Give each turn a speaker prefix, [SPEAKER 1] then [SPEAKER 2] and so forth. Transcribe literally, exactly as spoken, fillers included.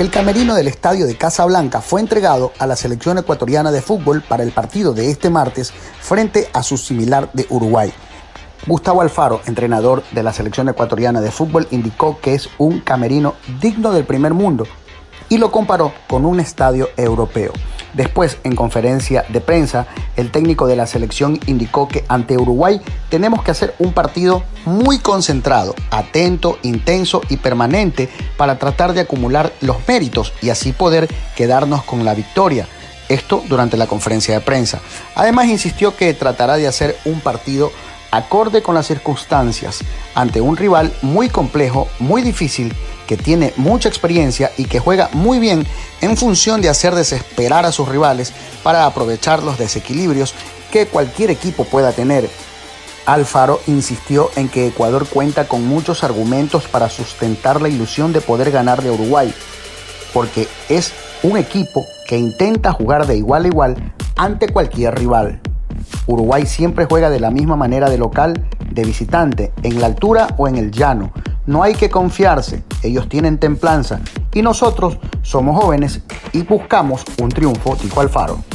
[SPEAKER 1] El camerino del estadio de Casablanca fue entregado a la selección ecuatoriana de fútbol para el partido de este martes frente a su similar de Uruguay. Gustavo Alfaro, entrenador de la selección ecuatoriana de fútbol, indicó que es un camerino digno del primer mundo y lo comparó con un estadio europeo. Después, en conferencia de prensa, el técnico de la selección indicó que ante Uruguay tenemos que hacer un partido muy concentrado, atento, intenso y permanente para tratar de acumular los méritos y así poder quedarnos con la victoria. Esto durante la conferencia de prensa. Además, insistió que tratará de hacer un partido acorde con las circunstancias ante un rival muy complejo, muy difícil, que tiene mucha experiencia y que juega muy bien en función de hacer desesperar a sus rivales para aprovechar los desequilibrios que cualquier equipo pueda tener. Alfaro insistió en que Ecuador cuenta con muchos argumentos para sustentar la ilusión de poder ganarle a Uruguay, porque es un equipo que intenta jugar de igual a igual ante cualquier rival. Uruguay siempre juega de la misma manera de local, de visitante, en la altura o en el llano. No hay que confiarse, ellos tienen templanza y nosotros somos jóvenes y buscamos un triunfo, dijo Alfaro.